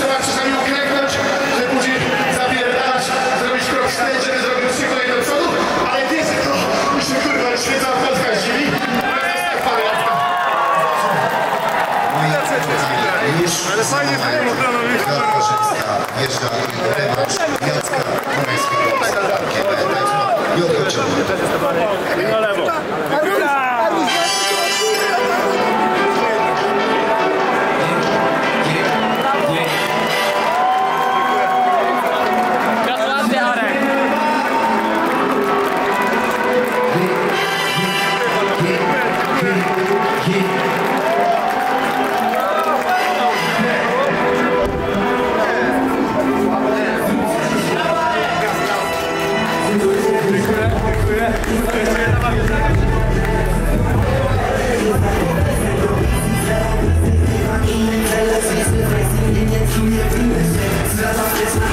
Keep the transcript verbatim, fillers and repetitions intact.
trzeba czasami uklęknąć, żeby później zapierdalać, zrobić krok wstecz, żeby zrobić trzy kolejne do przodu, ale ty jesteś to, już się kurwa świeca Polska zdziwi. Ale fajnie było, Piotr Korzybska wjeżdża rewanż Jacka Morańskiego z Frankiem. Piotr Ciągle. na lewo. Gratulacje, Arek. Zaraz